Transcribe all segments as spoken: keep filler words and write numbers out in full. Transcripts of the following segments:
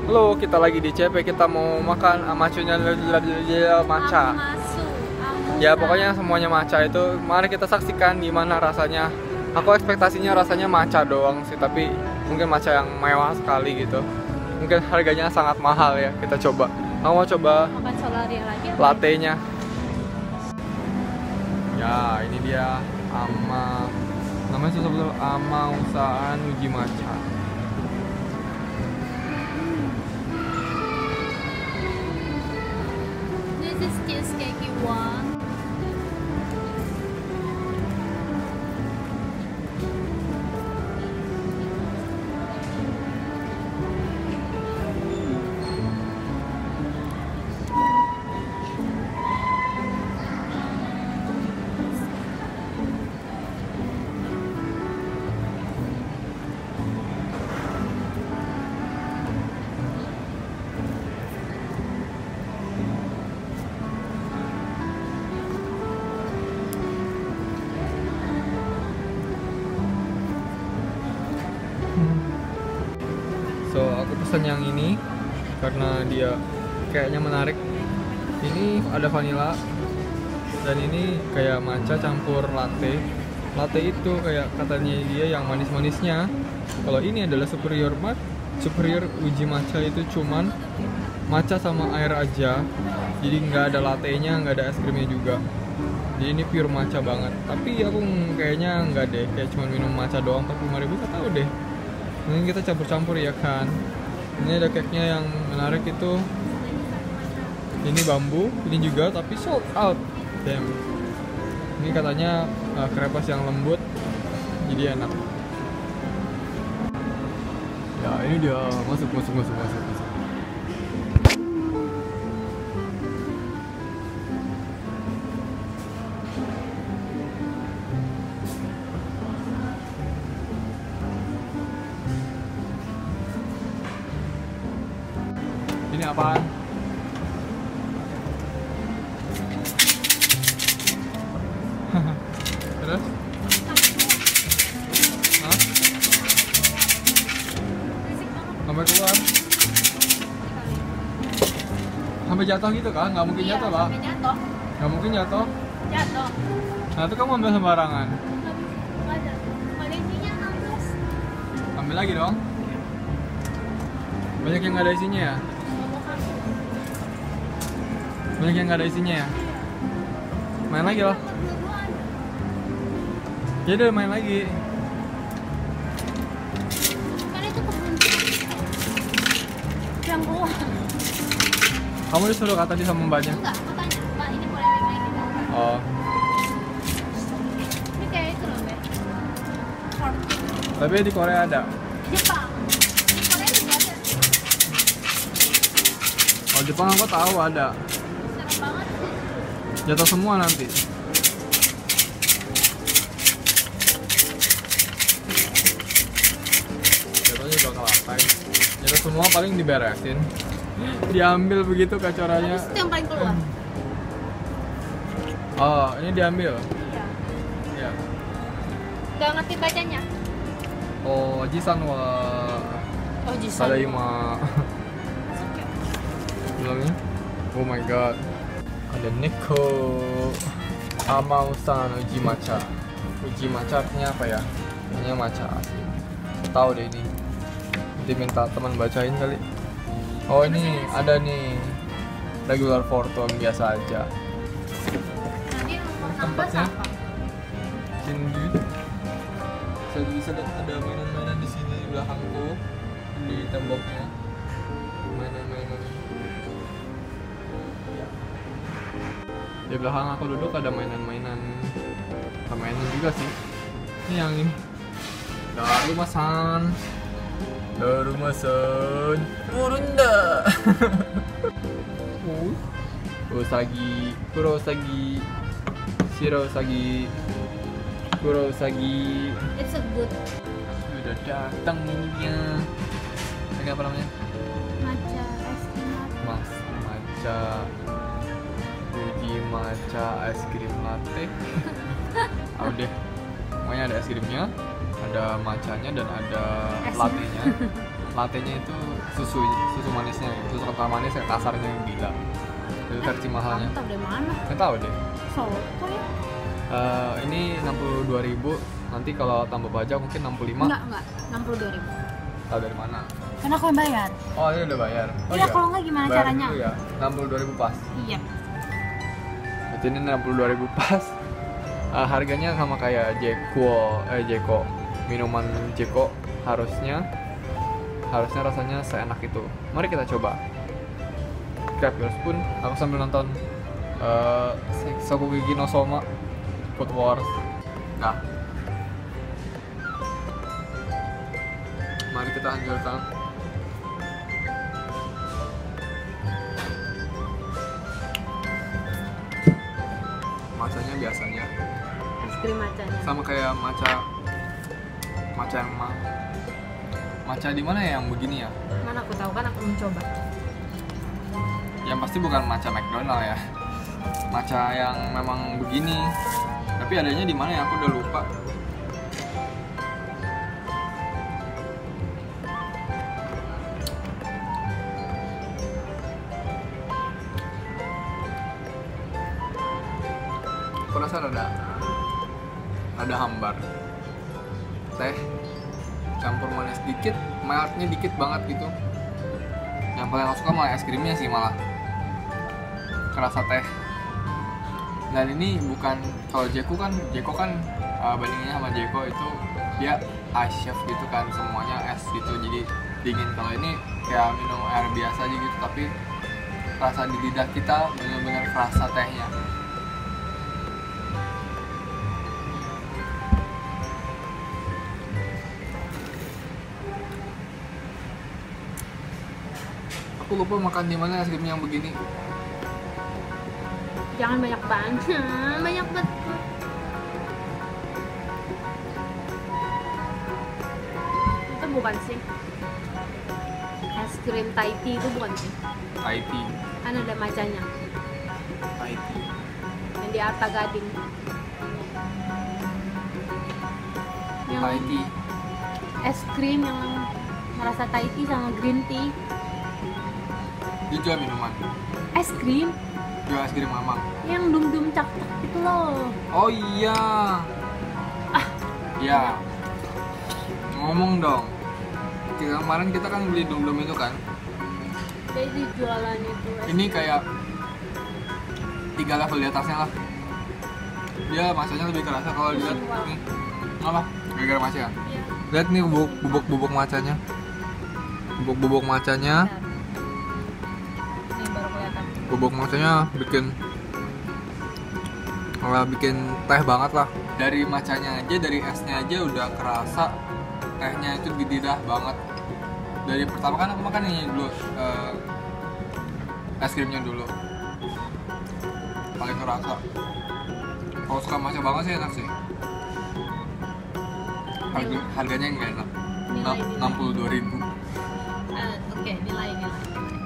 Halo, kita lagi di C P, kita mau makan amacunya matcha. Ya pokoknya semuanya matcha itu. Mari kita saksikan gimana rasanya. Aku ekspektasinya rasanya matcha doang sih, tapi mungkin matcha yang mewah sekali gitu. Mungkin harganya sangat mahal ya. Kita coba. Aku mau coba Makan solaria lagi apa? latte-nya. Ya, ini dia ama namanya susah betul, ama usahaan uji matcha. This is cheesecake one. So aku pesan yang ini karena dia kayaknya menarik. Ini ada vanilla dan ini kayak matcha campur latte. Latte itu kayak katanya dia yang manis-manisnya. Kalau ini adalah superior mat, superior uji matcha itu cuman matcha sama air aja. Jadi nggak ada latte-nya, nggak ada es krimnya juga. Jadi ini pure matcha banget. Tapi aku kayaknya nggak deh, kayak cuma minum matcha doang empat puluh lima ribu, nggak tahu deh. Mungkin kita campur-campur ya kan. Ini ada cake-nya yang menarik itu. Ini bambu, ini juga tapi sold out. Damn. Ini katanya uh, krepas yang lembut, jadi enak. Ya ini dia, masuk masuk masuk masuk. masuk. Ini apaan? Terus? Hah? Sampai keluar? Sampai jatuh gitu kan? Nggak mungkin jatuh lah. Sampai jatuh. Nggak mungkin jatuh. Jatuh. Nah itu kamu ambil sembarangan. Nggak ada. Ada isinya enam belas. Ambil lagi dong. Banyak yang nggak ada isinya ya? Banyak yang nggak ada isinya ya? Main lagi loh. Ya udah main lagi. Kan itu kekunci. Yang keluar. Kamu disuruh kata di sama mbaknya? Enggak, aku tanya, Mbak ini boleh main lagi nggak? Oh. Ini kayak itu loh, Mbak. Short. Tapi di Korea ada. Jepang. Di Korea juga ada. Oh Jepang aku tahu ada. Serem banget sih. Jatuh semua nanti. Jatuhnya bakal lantai. Jatuh semua paling diberesin. Diambil begitu kacoranya. Itu yang paling keluar. Oh ini diambil. Iya. Ya. Gak ngerti bacanya. Oh Jisan wa Oh, Jisan. Tadaima. Bilangnya. Oh my god. Ada Neko Amausan uji matcha. Uji matcha artinya apa ya? Artinya matcha asli. Tahu deh ini. Nanti minta teman bacain kali. Oh ini ada nih regular fortune biasa aja. Nanti nomor enam belas Tempatnya? apa? Sini bisa bisa lihat ada mainan-mainan di sini di belakangku di temboknya. Mainan-mainan. Di belakang aku duduk ada mainan-mainan. Mainan juga sih. Ini yang ini. Darumasan. Darumasan. Murunda. Usagi, Kuro Usagi, Shiro Usagi, Kuro Usagi. It's a good Sudah datang ini dia. Ini apa namanya? matcha es krim. Mas matcha uji matcha es krim latte. Oh deh, pokoknya ada es krimnya, ada matchanya dan ada Esnya. latte-nya. Latte-nya itu susu susu manisnya, susu kental manis yang kasarnya yang gila. Itu versi mahalnya. Kamu tahu dari mana? Nggak tahu deh. Soto ya? Eh, ini enam puluh dua ribu. Nanti kalau tambah pajak mungkin enam puluh lima. Enggak, enggak. enam puluh dua ribu. Tahu dari mana? Kan aku yang bayar. Oh, ini udah bayar. Oh, Iya, kalau nggak gimana bayar caranya? dulu ya. enam puluh dua ribu pas. Iya. Berarti ini enam puluh dua ribu pas. Eh, harganya sama kayak Jeko, eh Jeko. Minuman Jeko harusnya harusnya rasanya seenak itu. Mari kita coba. Grab your spoon. Aku sambil nonton eh Shokugeki no Soma Food Wars. Nah, mari kita hancurkan. Macanya biasanya Es krim macanya. sama kayak maca maca yang mah maca di mana ya yang begini ya? Mana aku tahu, kan aku mencoba. Yang pasti bukan maca McDonald ya. Maca yang memang begini. Tapi adanya di mana ya? Aku udah lupa. Aku rasa rada rada hambar. Teh campur manis dikit, meltnya dikit banget gitu. Yang paling aku suka malah es krimnya sih, malah kerasa teh. Dan ini bukan, kalau Jeko kan Jeko kan uh, bandingannya sama Jeko itu dia ice chef gitu kan, semuanya es gitu, jadi dingin. Kalau ini kayak minum air biasa aja gitu, tapi rasa di lidah kita benar-benar kerasa tehnya. Aku lupa makan di mana es krim yang begini. Jangan banyak banget. Banyak banget. Itu bukan sih. Es krim Thai tea itu bukan sih. Thai tea. Kan ada macanya. Thai tea. Yang di Arta Gading. Yang Thai tea. es krim yang merasa Thai tea sama green tea. Dia jual minuman. Es krim Jual es krim mamang. yang dum-dum cak-cak itu loh. Oh iya. Ah. Ya. Ngomong dong. Kita- Kemarin kita kan beli dum-dum itu kan. Jadi jualan itu es Ini kayak tiga level di atasnya lah. Dia masanya lebih kerasa kalau dilihat nih. Apa? Gara-gara maca ya? Iya. Lihat nih bubuk bubuk bubuk macanya. Bubuk bubuk macanya. Ini baru kelihatan. Bubuk macanya bikin malah bikin teh banget lah. Dari macanya aja, dari esnya aja udah kerasa tehnya itu di lidah banget. Dari pertama kan aku makan ini dulu, eh, es krimnya dulu paling kerasa. Kalau suka matcha banget sih enak sih. Harga, harganya nggak enak. Nilai, nilai. enam puluh dua ribu. Eh, Oke, nilai nilai.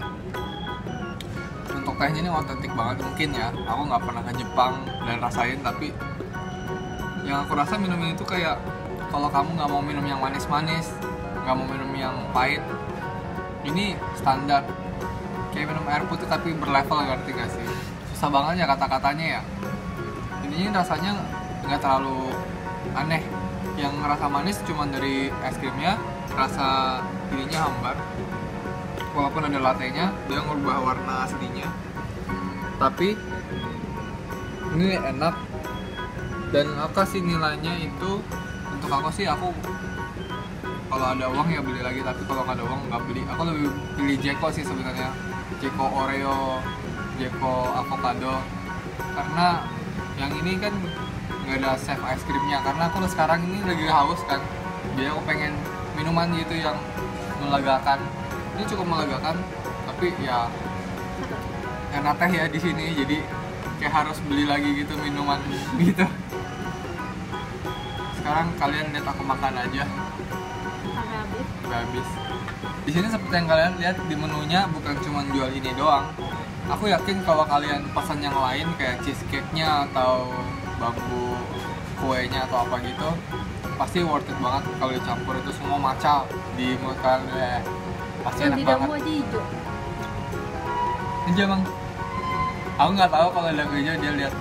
Untuk tehnya ini otentik banget mungkin ya. Aku nggak pernah ke Jepang dan rasain, tapi yang aku rasa minum ini tuh kayak kalau kamu nggak mau minum yang manis-manis, nggak mau minum yang pahit, ini standar kayak minum air putih tapi berlevel, ngerti gak sih? Susah banget ya kata-katanya ya. Intinya rasanya nggak terlalu aneh. Yang rasa manis cuma dari es krimnya, rasa ininya hambar. Walaupun ada latte-nya, dia ngubah warna aslinya. Tapi ini enak dan aku kasih nilainya itu, untuk aku sih, aku kalau ada uang ya beli lagi, tapi kalau nggak ada uang nggak beli. Aku lebih pilih Jeko sih sebenarnya, Jeko Oreo, Jeko avocado, karena yang ini kan nggak ada chef es krimnya. Karena aku sekarang ini lagi haus kan, jadi aku pengen minuman gitu yang melegakan. Ini cukup melegakan, tapi ya karena teh ya di sini, jadi kayak harus beli lagi gitu minuman gitu. Sekarang kalian lihat aku makan aja. Sampai habis. Udah habis. Di sini seperti yang kalian lihat di menunya bukan cuma jual ini doang. Aku yakin kalau kalian pesan yang lain kayak cheesecake-nya atau bambu kuenya atau apa gitu, pasti worth it banget kalau dicampur itu semua matcha di mulut kalian. pasti Yang enak lidahmu banget. aja hijau. Hijau emang. Aku nggak tahu kalau lidahku hijau, dia lihat.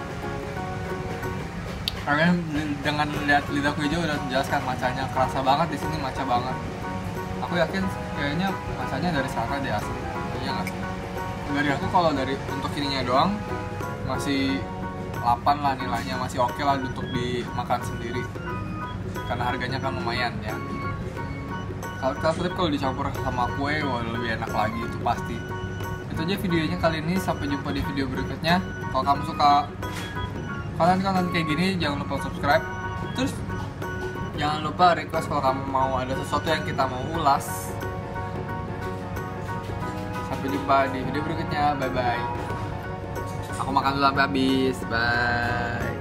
Karena dengan lihat lidahku hijau udah menjelaskan macanya kerasa banget di sini, maca banget. Aku yakin kayaknya macanya dari sana deh asli. Iya nggak sih? Dari aku kalau dari untuk ininya doang masih delapan lah nilainya, masih oke lah untuk dimakan sendiri. Karena harganya kan lumayan ya. Kalau tapi kalau dicampur sama kue, wah lebih enak lagi itu pasti. Itu aja videonya kali ini, sampai jumpa di video berikutnya. Kalau kamu suka konten-konten kayak gini, jangan lupa subscribe. Terus jangan lupa request kalau kamu mau ada sesuatu yang kita mau ulas. Sampai jumpa di video berikutnya, bye bye. Aku makan dulu sampai habis, bye.